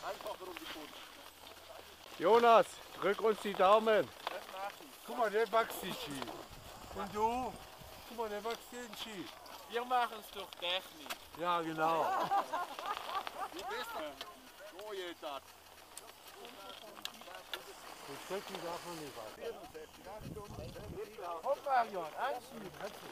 Jonas, drück uns die Daumen. Guck mal, der wächst die Ski. Und du? Guck mal, der wächst den Ski. Wir machen es durch Technik. Ja, genau. Wie bist du? So geht das. Das Stöckchen darf man nicht was. Hopp, Marion, anschieben.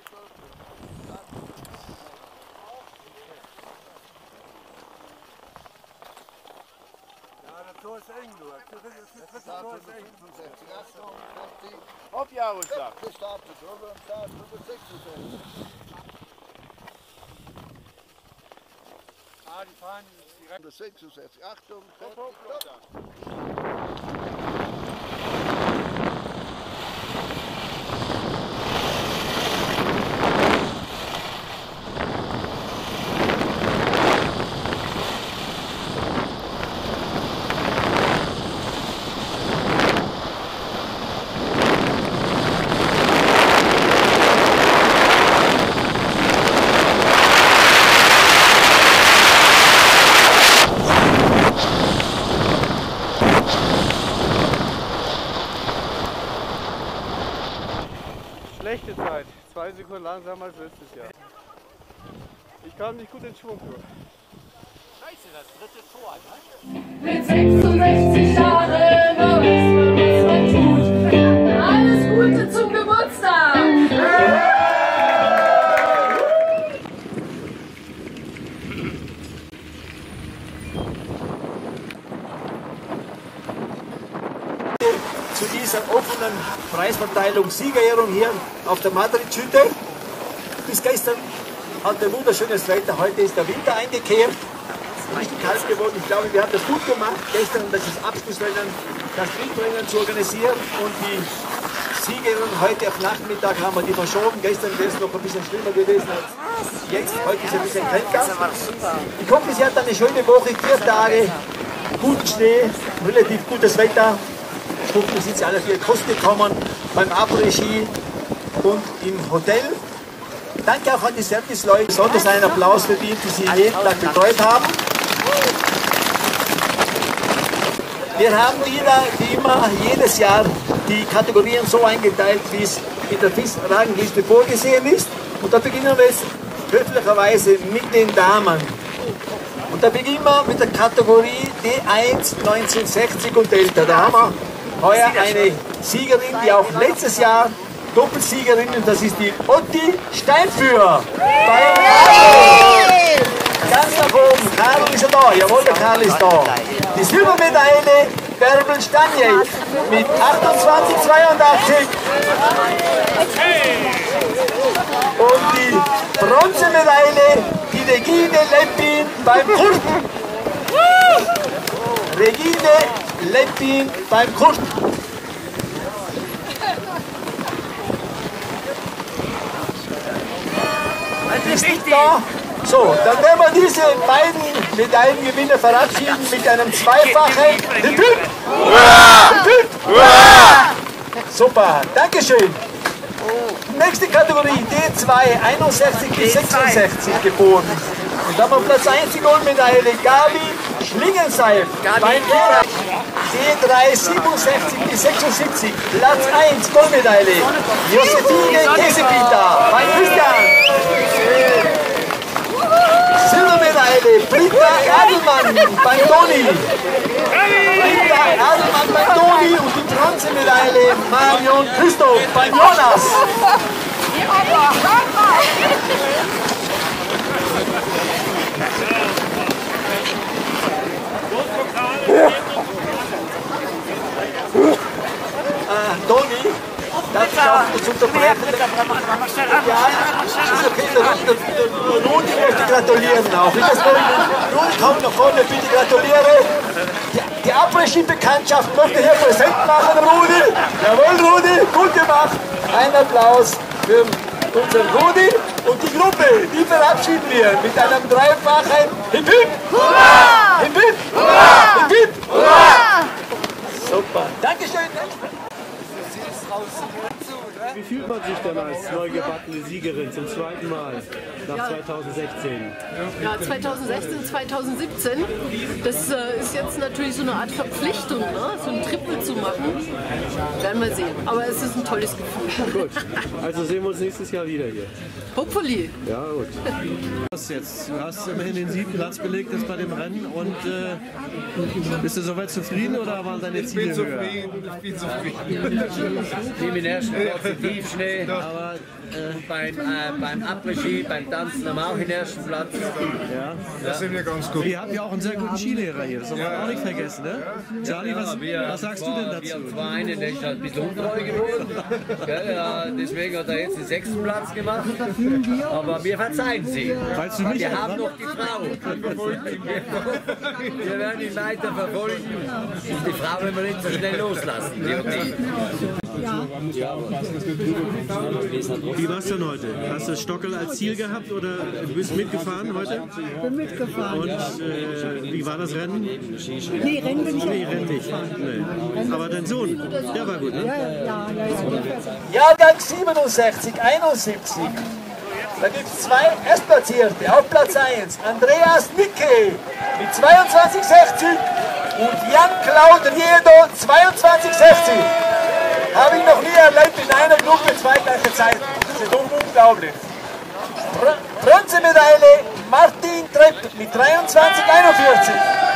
Ja, das Tor ist eng, du. Das Tor ist eng. Hopp, Jaroslav. Gestartet, drüber und Start, drüber 66. Ah, die fahren direkt. 66, Achtung, Hopp, hopp, stopp. Schlechte Zeit. 2 Sekunden langsamer als letztes Jahr. Ich kam nicht gut in Schwung. Scheiße, das dritte Tor, ne? Mit 66 Jahren weiß man, was man tut. Alles Gute zum Geburtstag! Zu dieser offenen Preisverteilung, Siegerehrung hier auf der Madrid-Hütte. Bis gestern hatte wunderschönes Wetter, heute ist der Winter eingekehrt. Richtig kalt geworden. Ich glaube, wir haben das gut gemacht, gestern das Abschlussrennen, das Sprintrennen zu organisieren und die Siegerehrung heute auf Nachmittag haben wir die verschoben. Gestern wäre es noch ein bisschen schlimmer gewesen als jetzt. Heute ist es ein bisschen kälter. Ich hoffe, Sie hatten eine schöne Woche, 4 Tage, guten Schnee, relativ gutes Wetter. Ich hoffe, wir sind alle auf ihre Kosten gekommen beim Après-Ski und im Hotel. Danke auch an die Serviceleute, besonders einen Applaus verdient, die Sie jeden Tag betreut haben. Wir haben wieder, wie immer, jedes Jahr die Kategorien so eingeteilt, wie es in der FIS-Rangliste vorgesehen ist. Und da beginnen wir jetzt höflicherweise mit den Damen. Und da beginnen wir mit der Kategorie D1 1960 und älter. Da haben wir heuer eine Siegerin, die auch letztes Jahr Doppelsiegerin, und das ist die Otti Steinführer. Ganz nach oben, Karl ist er da, jawohl, der Karl ist da. Die Silbermedaille Bärbel Stanjek mit 28,82. Und die Bronzemedaille, die Regine Leppin beim Kurt. Regine Leppin beim Kurt. Ist nicht da. So, dann werden wir diese beiden Medaillengewinner verabschieden mit einem zweifachen Hip Hip. Hip Hip. Super, Dankeschön. Nächste Kategorie D2, 61 bis 66 geboren. Und da haben wir Platz 1 die Goldmedaille, Gabi Schlingenseif. Beim D3, 67 bis 76, Platz 1 Goldmedaille, Josephine Kesepita. Bei Christian. Silbermedaille, Britta Adelmann beim Toni. Britta Adelmann beim Toni und die Bronzemedaille Marion Christoph beim Jonas. Toni, darf ich auch das unterbrechen? Ja, ist okay, der Rudi möchte gratulieren auch. Rudi, komm nach vorne, bitte gratuliere. Die Après-Ski-Bekanntschaft möchte hier präsent machen, Rudi. Jawohl, Rudi, gut gemacht. Ein Applaus für unseren Rudi und die Gruppe, die verabschieden wir mit einem dreifachen Hip Hip. Hurra! Hip Hip. Hurra! Hip Hip. Hurra! Super, Dankeschön. wie fühlt man sich denn als neu gebackene Siegerin zum zweiten Mal nach 2016? Ja, 2016, 2017, das ist jetzt natürlich so eine Art Verpflichtung, ne? So ein Triple zu machen. Werden wir sehen. Aber es ist ein tolles Gefühl. Gut, also sehen wir uns nächstes Jahr wieder hier. Hopefully. Ja, gut. Was jetzt? Du hast immerhin den 7. Platz belegt jetzt bei dem Rennen und bist du soweit zufrieden oder waren deine Ziele höher? Ich bin zufrieden. Team in ersten Platz Tiefschnee, aber beim Après-Ski, beim Tanzen haben wir auch in ersten Platz. Ja. Das sind wir ganz gut. Wir haben ja auch einen sehr guten Skilehrer hier, das haben wir auch nicht vergessen, ne? Charlie, was sagst du denn dazu? Wir haben zwar einen, der ist halt ein bisschen untreu geworden, ja, deswegen hat er jetzt den 6. Platz gemacht, aber wir verzeihen sie. Wir haben noch die Frau. Wir werden ihn weiter verfolgen. Die Frau werden wir nicht so schnell loslassen. Wie war es denn heute? Hast du Stockel als Ziel gehabt oder bist mitgefahren heute? Ich bin mitgefahren. Und wie war das Rennen? Nee, Rennen bin ich Nee, Rennen nicht. Nee. Aber dein Sohn, der war gut, ne? Ja. Jahrgang 67, 71. Da gibt es zwei Erstplatzierte. Auf Platz 1 Andreas Nicke mit 22,60 und Jan-Claude Riedo 22,60. Habe ich noch nie erlebt in einer Gruppe zwei gleiche Zeiten. Das ist unglaublich. Bronzemedaille Martin Trepp mit 23,41.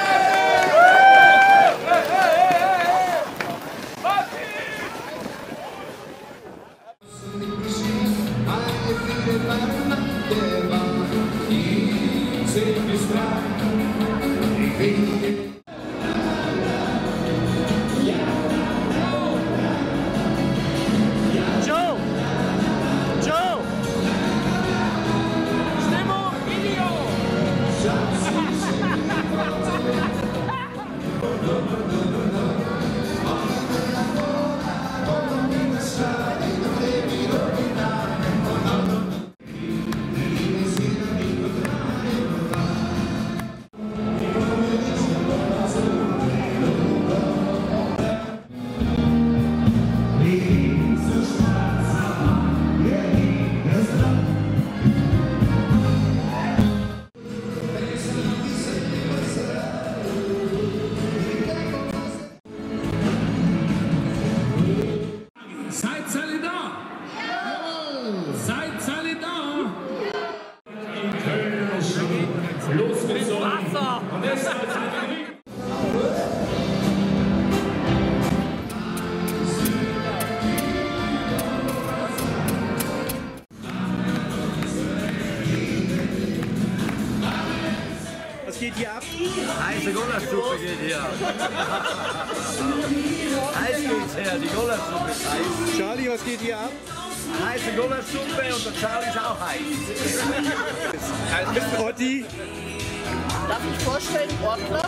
Was geht hier ab? Heiße Gulaschsuppe geht hier. Heiß geht's her, die Gulaschsuppe ist heiß. Charlie, was geht hier ab? Heiße Gulaschsuppe und der Charlie ist auch heiß. Otti? Darf ich vorstellen, Ortler?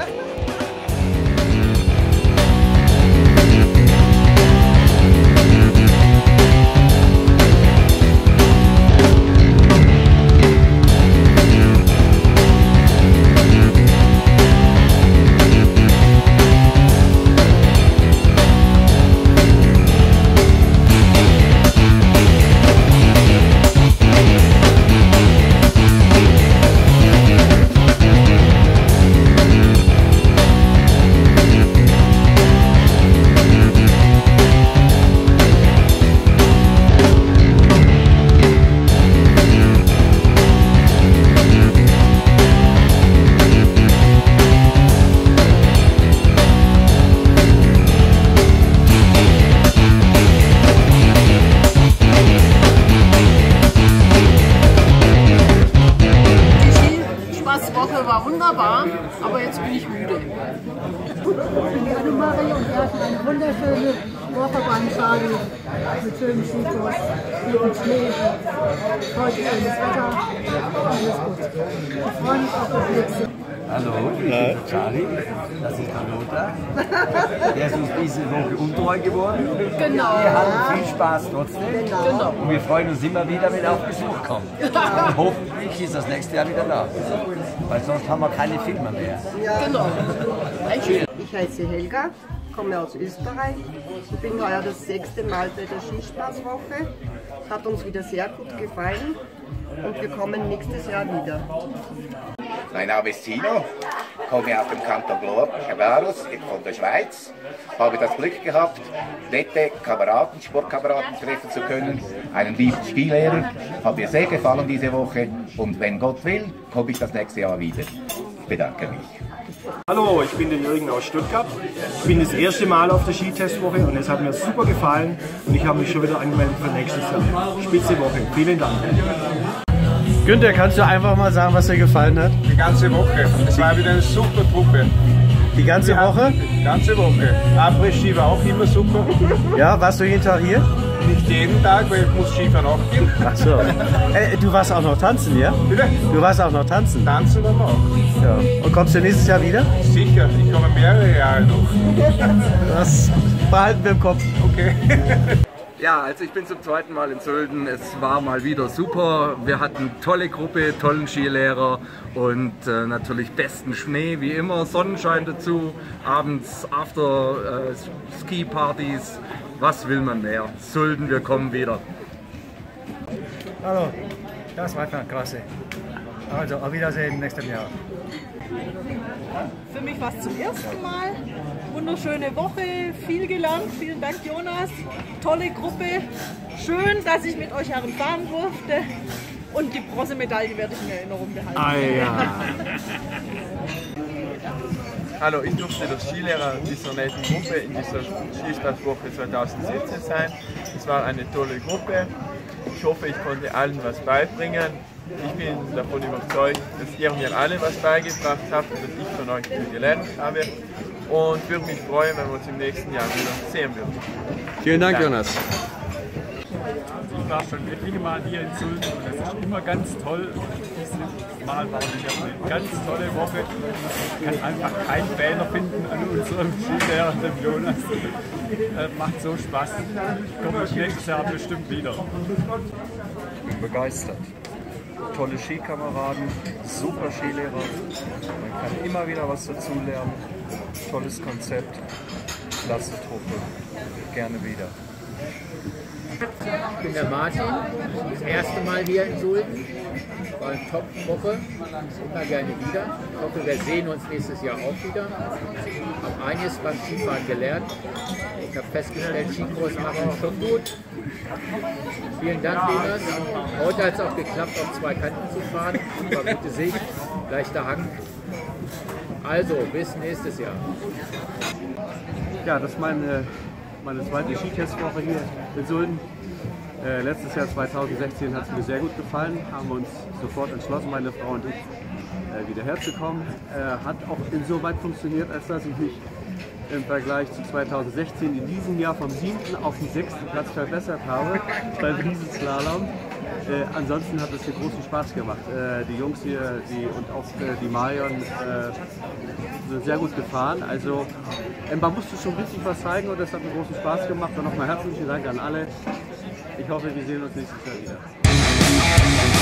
Woche war wunderbar, aber jetzt bin ich müde. Annemarie und wir hatten eine wunderschöne Woche beim Charlie mit schönen Skikurs, mit Schnee. Heute schönes Wetter, alles gut. Ich freue mich auf das nächste. Hallo, ich bin Charlie, das ist der Lothar. Der ist uns diese Woche untreu geworden. Genau. Wir hatten viel Spaß trotzdem. Genau. Und wir freuen uns immer wieder, wenn er auf Besuch kommt. Und hoffentlich ist das nächste Jahr wieder da. Weil sonst haben wir keine Filme mehr. Genau. Schön. Ich Ich heiße Helga, komme aus Österreich. Ich bin heuer das 6. Mal bei der Skispaßwoche. Es hat uns wieder sehr gut gefallen und wir kommen nächstes Jahr wieder. Mein Name ist Tino, komme aus dem Kanton Glarus von der Schweiz. Habe das Glück gehabt, nette Kameraden, Sportkameraden treffen zu können. Einen lieben Skilehrer, hat mir sehr gefallen diese Woche. Und wenn Gott will, komme ich das nächste Jahr wieder. Ich bedanke mich. Hallo, ich bin der Jürgen aus Stuttgart. Ich bin das erste Mal auf der Skitestwoche und es hat mir super gefallen und ich habe mich schon wieder angemeldet für nächstes Jahr. Spitze Woche, vielen Dank. Günther, kannst du einfach mal sagen, was dir gefallen hat? Die ganze Woche. Es war wieder eine super Truppe. Die ganze Woche? Die ganze Woche. Après-Ski war auch immer super. Ja, warst du jeden Tag hier? Nicht jeden Tag, weil ich muss Skifahren auch gehen. Ach so. Du warst auch noch tanzen, ja? Bitte? Du warst auch noch tanzen? Tanzen dann auch. Ja. Und kommst du nächstes Jahr wieder? Sicher, ich komme mehrere Jahre noch. Das behalten wir im Kopf. Okay. Ja, also ich bin zum zweiten Mal in Sölden. Es war mal wieder super. Wir hatten tolle Gruppe, tollen Skilehrer und natürlich besten Schnee, wie immer, Sonnenschein dazu, abends After Ski-Partys. Was will man mehr? Sölden, wir kommen wieder. Hallo, das war klasse. Also, auf Wiedersehen nächstes Jahr. Für mich war es zum ersten Mal. Wunderschöne Woche, viel gelernt. Vielen Dank, Jonas. Tolle Gruppe. Schön, dass ich mit euch fahren durfte. Und die Bronzemedaille werde ich in Erinnerung behalten. Ah, ja. Hallo, ich durfte der Skilehrer dieser netten Gruppe in dieser Skispaßwoche 2017 sein. Es war eine tolle Gruppe. Ich hoffe, ich konnte allen was beibringen. Ich bin davon überzeugt, dass ihr mir alle was beigebracht habt und dass ich von euch viel gelernt habe. Und würde mich freuen, wenn wir uns im nächsten Jahr wieder sehen würden. Vielen Dank, Jonas. Ich war schon etliche Mal hier in Sölden und es ist immer ganz toll. Dieses Mal war wieder eine ganz tolle Woche. Ich kann einfach keinen Fehler finden an unserem Skilehrer, dem Jonas. Macht so Spaß. Ich komme nächstes Jahr bestimmt wieder. Ich bin begeistert. Tolle Skikameraden, super Skilehrer. Man kann immer wieder was dazulernen. Tolles Konzept, klasse Truppe. Gerne wieder. Ich bin der Martin, das erste Mal hier in Sölden. War eine Top-Woche, immer gerne wieder. Ich hoffe, wir sehen uns nächstes Jahr auch wieder. Ich habe einiges beim Skifahren gelernt. Ich habe festgestellt, Skikurs machen schon gut. Vielen Dank, Jonas. Heute hat es auch geklappt, auf zwei Kanten zu fahren. War gute Sicht, leichter Hang. Also, bis nächstes Jahr. Ja, das ist meine zweite Skitestwoche hier in Sölden. Letztes Jahr 2016 hat es mir sehr gut gefallen, haben wir uns sofort entschlossen, meine Frau und ich, wieder herzukommen. Hat auch insoweit funktioniert, als dass ich mich im Vergleich zu 2016 in diesem Jahr vom 7. auf den 6. Platz verbessert habe beim Riesenslalom. Ansonsten hat es mir großen Spaß gemacht. Die Jungs hier und auch die Marion sind sehr gut gefahren. Also man musste schon richtig was zeigen und das hat mir großen Spaß gemacht. Und nochmal herzlichen Dank an alle. Ich hoffe, wir sehen uns nächstes Jahr wieder.